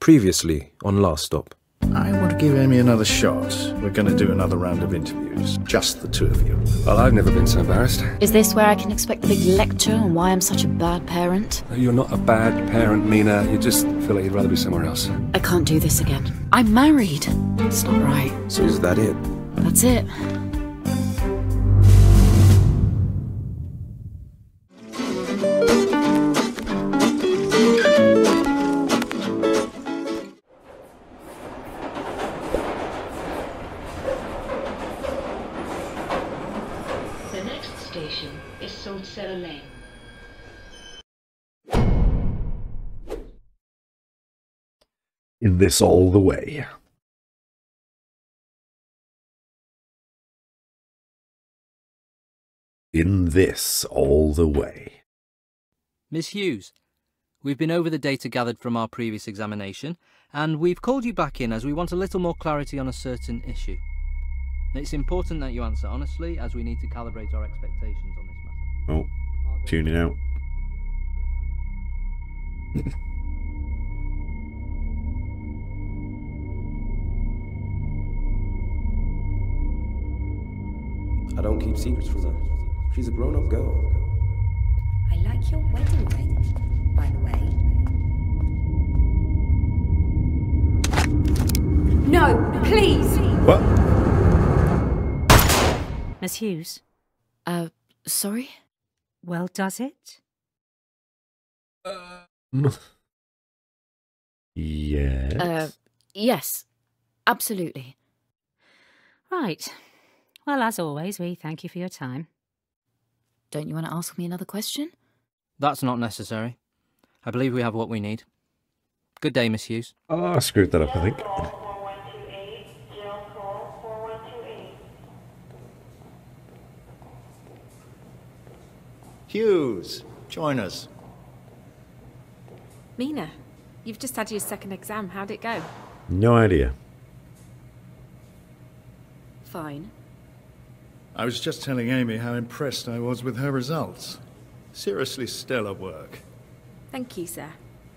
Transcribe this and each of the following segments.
Previously on Last Stop. I want to give Amy another shot. We're going to do another round of interviews. Just the two of you. Well, I've never been so embarrassed. Is this where I can expect the big lecture on why I'm such a bad parent? You're not a bad parent, Mina. You just feel like you'd rather be somewhere else. I can't do this again. I'm married. It's not right. So is that it? That's it. The next station is Salt Cellar Lane. In this all the way. In this all the way. Miss Hughes, we've been over the data gathered from our previous examination, and we've called you back in as we want a little more clarity on a certain issue. It's important that you answer honestly, as we need to calibrate our expectations on this matter. Oh, tuning out. I don't keep secrets from her. She's a grown-up girl. I like your wedding ring, by the way. No, please! What? Miss Hughes, Sorry? well, does it? Yes. Yes. Absolutely. Right. Well, as always, we thank you for your time. Don't you want to ask me another question? That's not necessary. I believe we have what we need. Good day, Miss Hughes. Oh, I screwed that up, I think. Hughes, join us. Mina, you've just had your second exam. How'd it go? No idea. Fine. I was just telling Amy how impressed I was with her results. Seriously stellar work. Thank you, sir.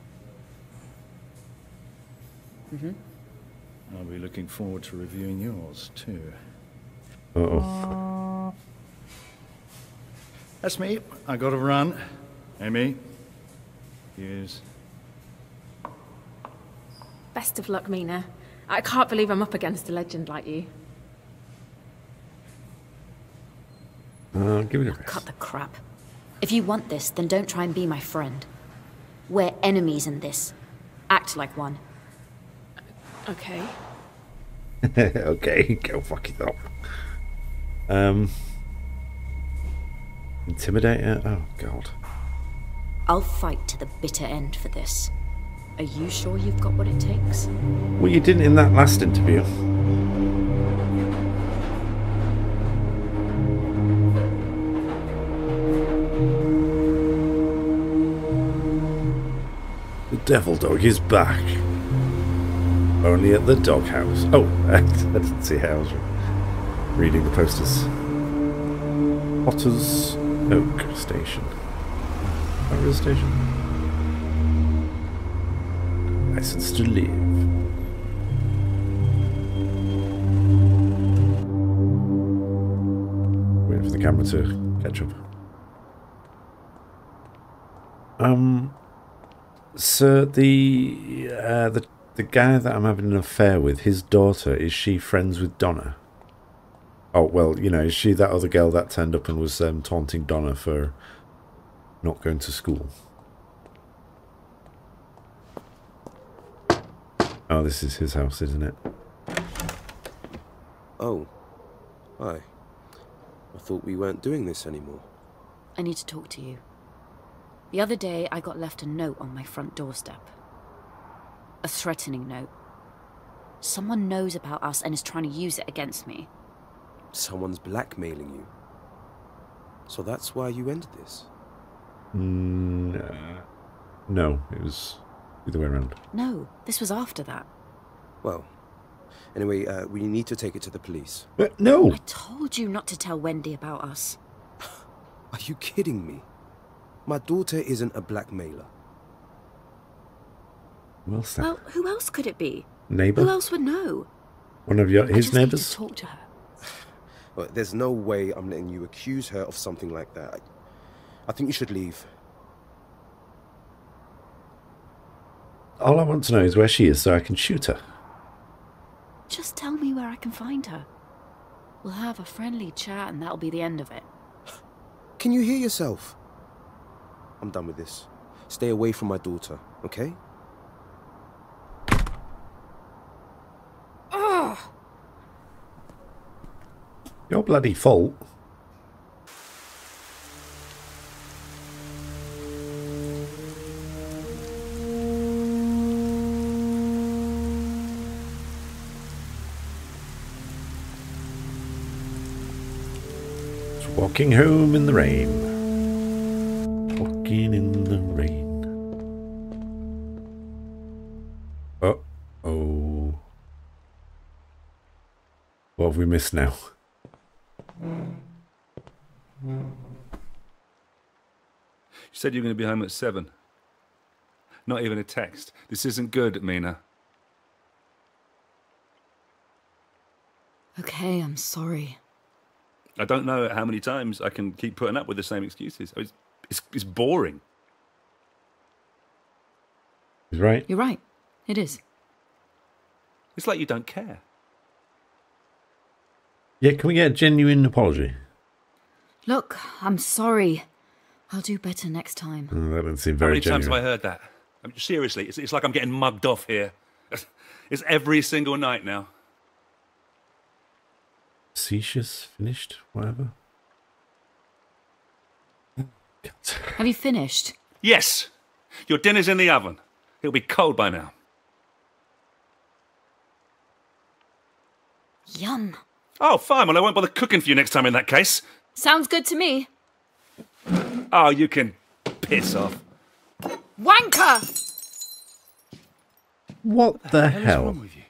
I'll be looking forward to reviewing yours, too. Uh-oh. That's me. I gotta run. Amy. Hughes. Best of luck, Mina. I can't believe I'm up against a legend like you. Give it a rest. Cut the crap. If you want this, then don't try and be my friend. We're enemies in this. Act like one. Okay. Okay, go fuck yourself. Intimidator? Oh, God. I'll fight to the bitter end for this. Are you sure you've got what it takes? Well, you didn't in that last interview. The devil dog is back. Only at the doghouse. Oh, I didn't see how I was reading the posters. Potter's Oak Station. Power Station. License to live. Waiting for the camera to catch up. So the guy that I'm having an affair with, his daughter, is she friends with Donna? Oh, well, you know, is she that other girl that turned up and was taunting Donna for not going to school? Oh, this is his house, isn't it? Oh. Hi. I thought we weren't doing this anymore. I need to talk to you. The other day, I got left a note on my front doorstep. A threatening note. Someone knows about us and is trying to use it against me. Someone's blackmailing you. So that's why you ended this? No, it was the other way around. No, this was after that. Well, anyway, we need to take it to the police. No! I told you not to tell Wendy about us. Are you kidding me? My daughter isn't a blackmailer. Who else then? Well, who else could it be? Neighbour? Who else would know? One of I his just need neighbours? to talk to her. Well, there's no way I'm letting you accuse her of something like that. I think you should leave. All I want to know is where she is so I can shoot her. Just tell me where I can find her. We'll have a friendly chat and that'll be the end of it. Can you hear yourself? I'm done with this. Stay away from my daughter, okay? Ugh! Your bloody fault. Walking home in the rain. Walking in the rain. Uh-oh. What have we missed now? You said you were going to be home at 7. Not even a text. This isn't good, Mina. Okay, I'm sorry. I don't know how many times I can keep putting up with the same excuses. It's boring. He's right. You're right. It is. It's like you don't care. Yeah, can we get a genuine apology? Look, I'm sorry. I'll do better next time. Oh, that doesn't seem How very many times have I genuine. heard that? I mean, seriously, it's like I'm getting mugged off here. It's every single night now. Facetious, finished, whatever. Have you finished? Yes! Your dinner's in the oven. It'll be cold by now. Yum. Oh, fine. Well, I won't bother cooking for you next time in that case. Sounds good to me. Oh, you can piss off. Wanker! What the What is hell? wrong with you?